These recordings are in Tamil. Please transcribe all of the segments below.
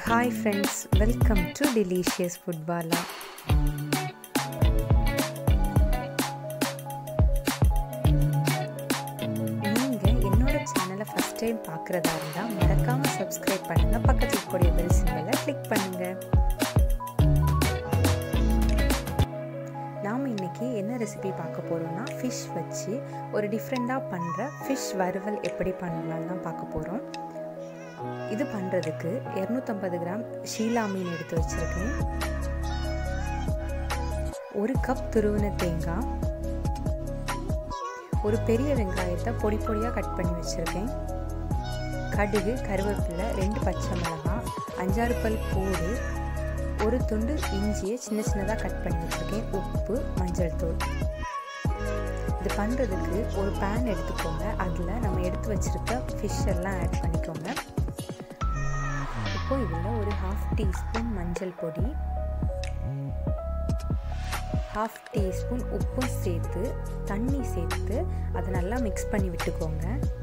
Hi friends, welcome to Delicious Foodballa. நீங்க என்னோட சேனலை ஃபர்ஸ்ட் டைம் பார்க்குறதா இருந்தால் மறக்காம சப்ஸ்கிரைப் பண்ணுங்க, பக்கத்துல கூடிய பெல் சிம்பலை கிளிக் பண்ணுங்க. நாம் இன்னைக்கு என்ன ரெசிபி பார்க்க போறோம்னா ஃபிஷ் வச்சு ஒரு டிஃப்ரெண்டாக பண்ணுற ஃபிஷ் வறுவல் எப்படி பண்ணலாம்னு தான் பார்க்க போகிறோம். இது பண்ணுறதுக்கு 250 கிராம் ஷீலா மீன் எடுத்து வச்சுருக்கேன், 1 கப் துருவின தேங்காய், ஒரு பெரிய வெங்காயத்தை பொடி பொடியாக கட் பண்ணி வச்சுருக்கேன், கடுகு, கருவேப்பிலை, 2 பச்சை மிளகாய், 5-6 பல் பூண்டு, ஒரு துண்டு இஞ்சியை சின்ன சின்னதாக கட் பண்ணி வச்சுருக்கேன், உப்பு, மஞ்சள் தூள். இது பண்ணுறதுக்கு ஒரு பேன் எடுத்துக்கோங்க, அதில் நம்ம எடுத்து வச்சுருக்க ஃபிஷ் எல்லாம் ஆட் பண்ணிக்கோங்க. இப்போ இதில் ஒரு 1/2 டீஸ்பூன் மஞ்சள் பொடி, 1/2 டீஸ்பூன் உப்பு சேர்த்து தண்ணி சேர்த்து அதை நல்லா மிக்ஸ் பண்ணி விட்டுக்கோங்க.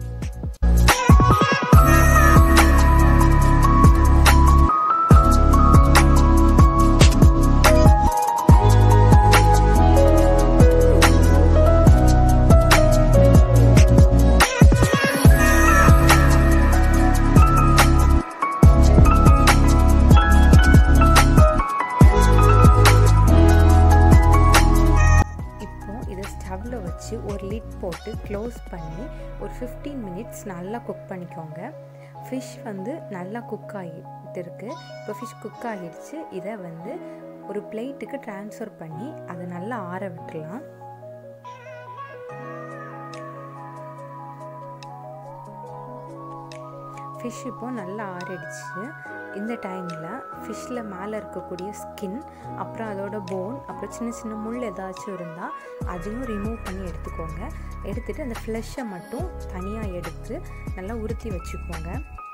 ஸ்டவ்வில் வச்சு ஒரு லிட் போட்டு க்ளோஸ் பண்ணி ஒரு 15 மினிட்ஸ் நல்லா குக் பண்ணிக்கோங்க. ஃபிஷ் நல்லா குக் ஆகிட்டு இருக்கு. இப்போ ஃபிஷ் குக் ஆகிடுச்சு. இதை ஒரு பிளேட்டுக்கு ட்ரான்ஸ்ஃபர் பண்ணி அதை நல்லா ஆற விட்டுலாம். ஃபிஷ் இப்போ நல்லா ஆறிடுச்சு. இந்த டைமில் ஃபிஷ்ஷில் மேலே இருக்கக்கூடிய ஸ்கின், அப்புறம் அதோட போன், அப்புறம் சின்ன சின்ன முள் ஏதாச்சும் இருந்தால் அதையும் ரிமூவ் பண்ணி எடுத்துக்கோங்க. எடுத்துகிட்டு அந்த ஃப்ளெஷ்ஷை மட்டும் தனியாக எடுத்து நல்லா உருத்தி வச்சுக்கோங்க.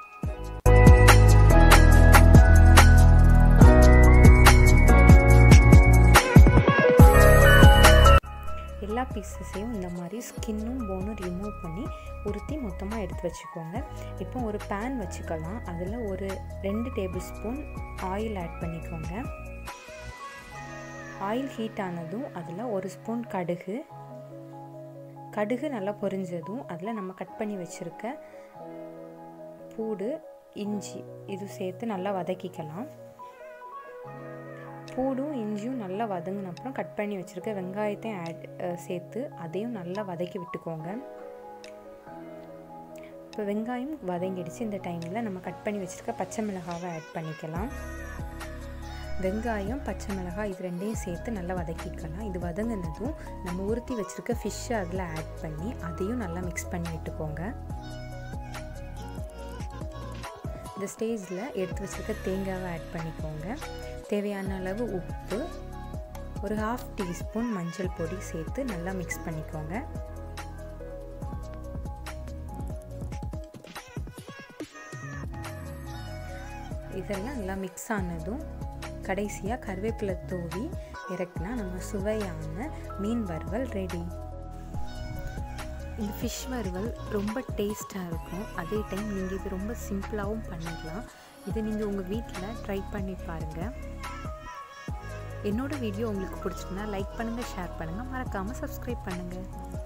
எல்லா பீசஸையும் இந்த மாதிரி ஸ்கின்னும் போனும் ரிமூவ் பண்ணி உருத்தி மொத்தமாக எடுத்து வச்சுக்கோங்க. இப்போ ஒரு பேன் வச்சுக்கலாம். அதில் ஒரு 2 டேபிள் ஸ்பூன் ஆயில் ஆட் பண்ணிக்கோங்க. ஆயில் ஹீட் ஆனதும் அதில் 1 ஸ்பூன் கடுகு நல்லா பொரிஞ்சதும் அதில் நம்ம கட் பண்ணி வச்சுருக்க பூண்டு, இஞ்சி இது சேர்த்து நல்லா வதக்கிக்கலாம். பூண்டும் இஞ்சியும் நல்லா வதங்கின அப்புறம் கட் பண்ணி வச்சுருக்க வெங்காயத்தையும் சேர்த்து அதையும் நல்லா வதக்கி விட்டுக்கோங்க. இப்போ வெங்காயம் வதங்கிடுச்சு. இந்த டைமில் நம்ம கட் பண்ணி வச்சுருக்க பச்சை மிளகாவை ஆட் பண்ணிக்கலாம். வெங்காயம், பச்சை மிளகாய் இது ரெண்டையும் சேர்த்து நல்லா வதக்கிக்கலாம். இது வதங்கினதும் நம்ம உருத்தி வச்சுருக்க ஃபிஷ்ஷை அதில் ஆட் பண்ணி அதையும் நல்லா மிக்ஸ் பண்ணி விட்டுக்கோங்க. இந்த ஸ்டேஜில் எடுத்து வச்சுருக்க தேங்காவை ஆட் பண்ணிக்கோங்க. தேவையான அளவு உப்பு, ஒரு 1/2 டீஸ்பூன் மஞ்சள் பொடி சேர்த்து நல்லா மிக்ஸ் பண்ணிக்கோங்க. இதெல்லாம் நல்லா மிக்ஸ் ஆனதும் கடைசியாக கருவேப்பிலை தூவி இறக்குனா நம்ம சுவையான மீன் வறுவல் ரெடி. இந்த ஃபிஷ் வறுவல் ரொம்ப டேஸ்ட்டாக இருக்கும். அதே டைம் நீங்கள் இது ரொம்ப சிம்பிளாகவும் பண்ணிக்கலாம். இதை நீங்கள் உங்கள் வீட்டில் ட்ரை பண்ணி பாருங்கள். என்னோடய வீடியோ உங்களுக்கு பிடிச்சிருந்தா லைக் பண்ணுங்கள், ஷேர் பண்ணுங்கள், மறக்காமல் சப்ஸ்கிரைப் பண்ணுங்கள்.